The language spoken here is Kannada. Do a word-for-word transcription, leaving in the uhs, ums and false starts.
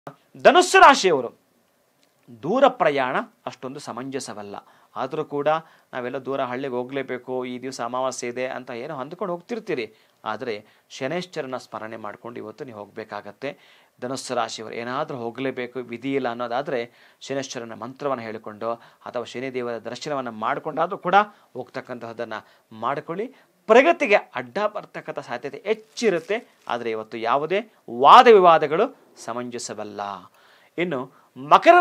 ಧನುಸ್ಸು ರಾಶಿಯವರು ದೂರ ಪ್ರಯಾಣ ಅಷ್ಟೊಂದು ಸಮಂಜಸವಲ್ಲ. ಆದರೂ ಕೂಡ ನಾವೆಲ್ಲ ದೂರ ಹಳ್ಳಿಗೆ ಹೋಗಲೇಬೇಕು, ಈ ದಿವಸ ಅಮಾವಾಸ್ಯೆ ಇದೆ ಅಂತ ಏನೋ ಅಂದ್ಕೊಂಡು ಹೋಗ್ತಿರ್ತೀರಿ. ಆದರೆ ಶನೈಶ್ಚರನ ಸ್ಮರಣೆ ಮಾಡ್ಕೊಂಡು ಇವತ್ತು ನೀವು ಹೋಗಬೇಕಾಗತ್ತೆ. ಧನುಸ್ಸು ರಾಶಿಯವರು ಏನಾದರೂ ಹೋಗಲೇಬೇಕು, ವಿಧಿ ಇಲ್ಲ ಅನ್ನೋದಾದರೆ ಶನೈಶ್ಚರನ ಮಂತ್ರವನ್ನು ಹೇಳಿಕೊಂಡು ಅಥವಾ ಶನಿದೇವರ ದರ್ಶನವನ್ನು ಮಾಡಿಕೊಂಡಾದರೂ ಕೂಡ ಹೋಗ್ತಕ್ಕಂತಹದ್ದನ್ನು ಮಾಡಿಕೊಳ್ಳಿ. ಪ್ರಗತಿಗೆ ಅಡ್ಡ ಬರ್ತಕ್ಕಂಥ ಸಾಧ್ಯತೆ ಹೆಚ್ಚಿರುತ್ತೆ. ಆದರೆ ಇವತ್ತು ಯಾವುದೇ ವಾದ ವಿವಾದಗಳು ಸಮಂಜಸವಲ್ಲ. ಇನ್ನು ಮಕರ